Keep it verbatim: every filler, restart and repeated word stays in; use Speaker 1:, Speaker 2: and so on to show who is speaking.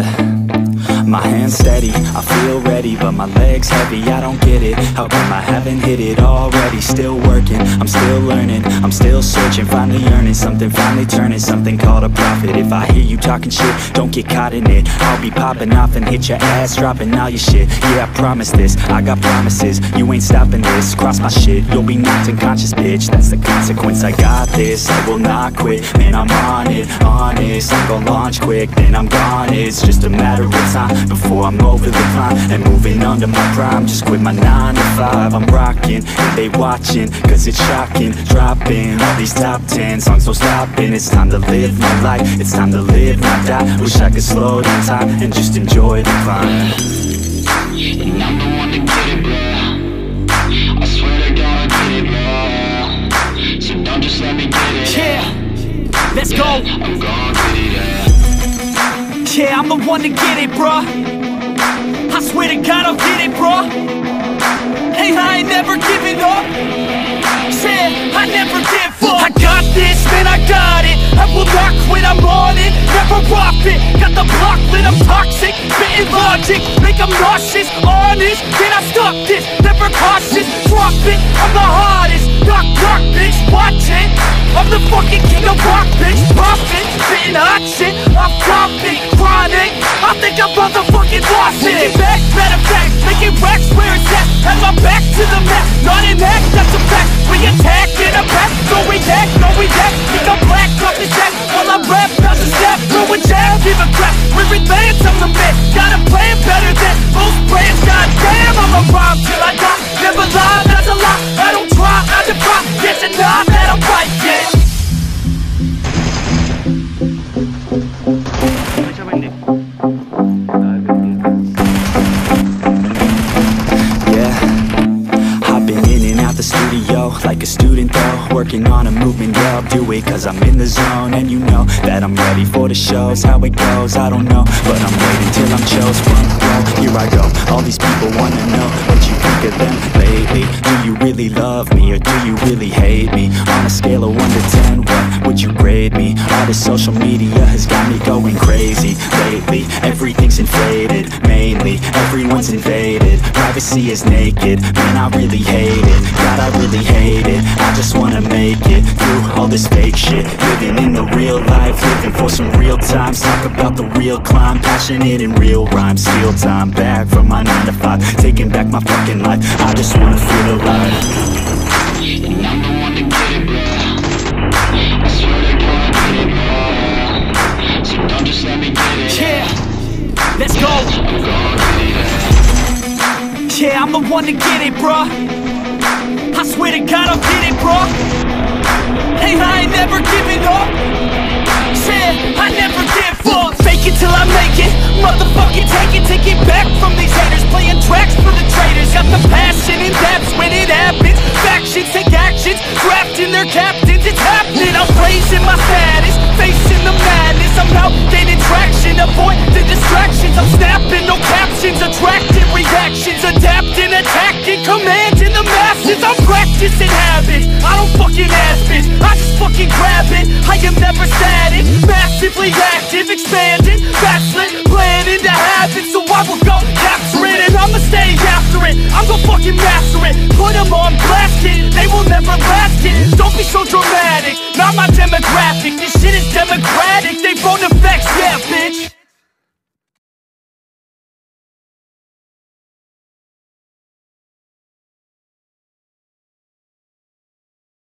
Speaker 1: Yeah, my hands steady, I feel ready, but my legs heavy, I don't get it. How come I haven't hit it already? Still working, I'm still learning, I'm still searching, finally earning something, finally turning something called a profit. If I hear you talking shit, don't get caught in it. I'll be popping off and hit your ass, dropping all your shit. Yeah, I promise this, I got promises, you ain't stopping this. Cross my shit, you'll be knocked unconscious, bitch. That's the consequence, I got this, I will not quit. Man, I'm on it, honest, I'm gon' launch quick, then I'm gone. It's just a matter of time before I'm over the climb and moving under my prime. Just quit my nine to five, I'm rocking and they watching, cause it's shocking. Dropping all these top ten songs, no stopping. It's time to live my life, it's time to live, not die. Wish I could slow down time and just enjoy the climb.
Speaker 2: And I'm the one to get it, bro. I swear to God I get it, bro. So don't just let me get it.
Speaker 1: Yeah, let's
Speaker 2: yeah,
Speaker 1: go.
Speaker 2: I'm gon' get it, yeah.
Speaker 1: Yeah, I'm the one to get it, bruh. I swear to God I'll get it, bruh. Hey, I ain't never giving up. Said I never give up. I got this, man, I got it. I will not quit, I'm on it. Never off it. Got the block lit, I'm toxic. Spitting logic, make them nauseous. Honest, can I stop this? Never cautious, drop it. I'm the hottest. Knock, knock, bitch, watch it. I'm the fucking king of rock, bitch. Poppin', spitting hot shit. I'm popping, chronic. I think I'm motherfucking lost it. Take it back, matter of fact, making racks where it's at. Have my back to the map, not an act, that's a fact. We attack in a back, no react, no react. Think I'm black off the jack, while I rap, bout to snap. Throw a jab, give a crap. We're advanced, I'm the man. Got a plan better than most brands. Goddamn, I'm a rhyme till I die. Never lie, that's a lie. I don't try, I defy. Yes and nah, that I'm right, yeah. Like a student though, working on a movement, yeah, I'll do it cause I'm in the zone. And you know that I'm ready for the shows. How it goes, I don't know, but I'm waiting till I'm chose. Front row, here I go. All these people wanna know what you think of them lately. Do you really love me or do you really hate me? On a scale of one to ten, what would you grade me? All this social media has got me going crazy lately. Everything's inflated, mainly everyone's invaded. Privacy is naked, man, I really hate it. God, I really hate it. I just wanna make it through all this fake shit. Living in the real life, living for some real times. Talk about the real climb, passionate in real rhymes. Steal time back from my nine to five, taking back my fucking life. I just wanna feel alive.
Speaker 2: And I'm the one to get it, bro. I swear to God I get it, bro. So don't just let me get it.
Speaker 1: Yeah, let's go.
Speaker 2: I'm gon' get it, yeah.
Speaker 1: Yeah, I'm the one to get it, bruh. I swear to God I'll get it, bruh. Hey, I ain't never giving up. Said I never give up. Fake it till I make it. Motherfucking take it, take it back from these haters. Playing tracks for the traitors. Got the passion and that's when it happens. Factions take actions, drafting their captains. It's happening, I'm raising my status, facing the madness. I'm out gaining traction, avoid the distractions. I'm snapping, no captions, attracting reactions. Adapting, attacking, commanding the masses. I'm practicing habits, I don't fucking ask bitch, I just fucking grab it. I am never static, massively active, expanding, backslid, planning to happen. So I will go capture it and I'ma stay after it. I'm gonna fucking master it, put them on blast, kid. They will never last, kid. Don't be so dramatic, not my demographic. This